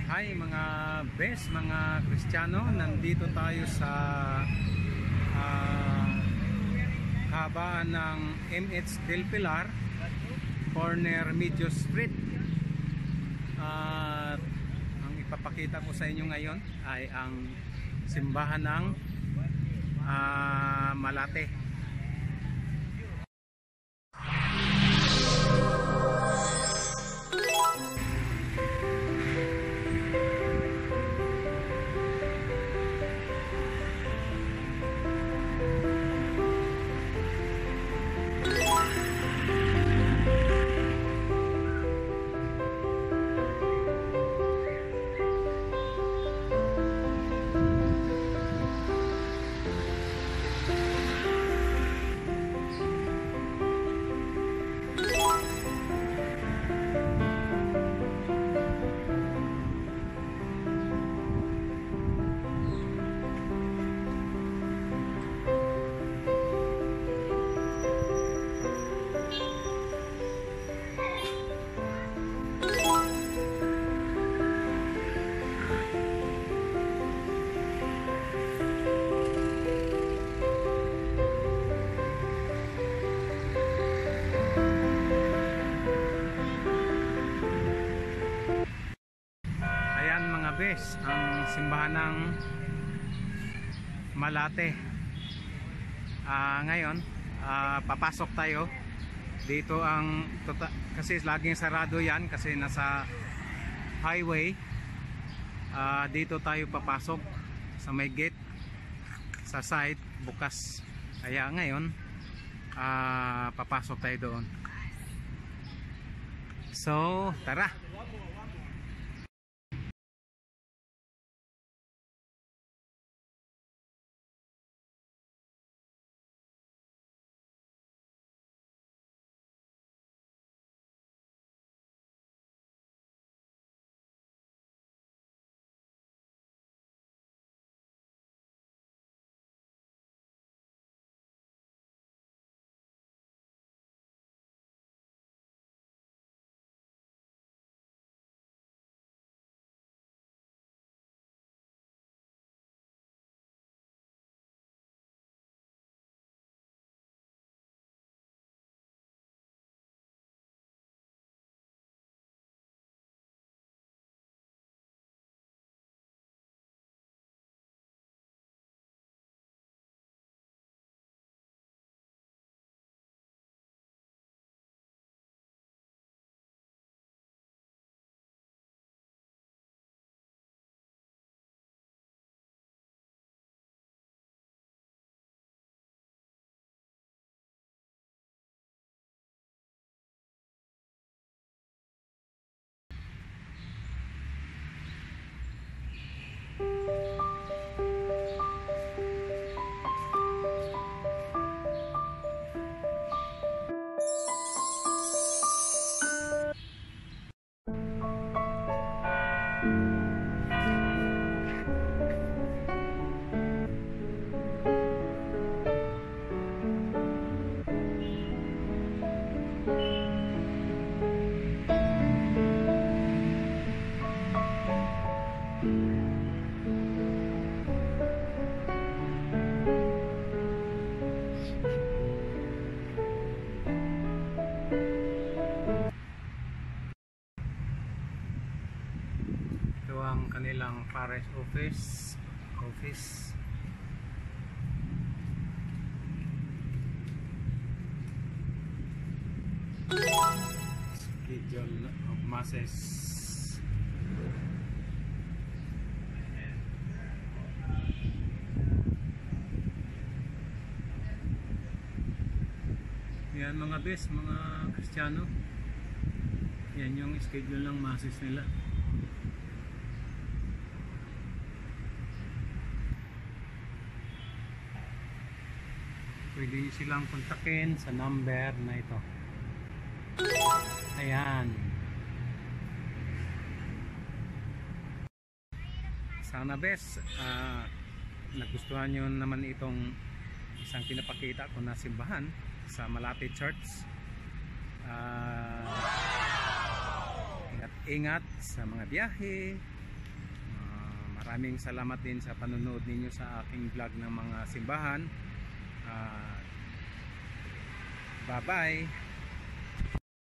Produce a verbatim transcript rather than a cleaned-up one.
Hi mga best, mga Kristiyano, nandito tayo sa uh, kahabaan ng M H Del Pilar, corner Medio Street. At uh, ang ipapakita ko sa inyo ngayon ay ang simbahan ng uh, Malate. Bes, ang simbahan ng Malate. Uh, ngayon, uh, papasok tayo. Dito ang tota, kasi laging sarado yan kasi nasa highway. Uh, dito tayo papasok sa may gate, sa side bukas. Kaya ngayon, uh, papasok tayo doon. So, tara. Ang kanilang parish office office schedule of masses. Yan mga bes, mga Kristiyano, yan yung schedule ng masses nila. Pwede nyo silang kontakin sa number na ito. Ayan. Sana bes, uh, nagustuhan nyo naman itong isang pinapakita ko na simbahan sa Malate Church. Uh, ingat-ingat sa mga biyahe. maraming salamat din sa panonood ninyo sa aking vlog ng mga simbahan. uh, bye bye.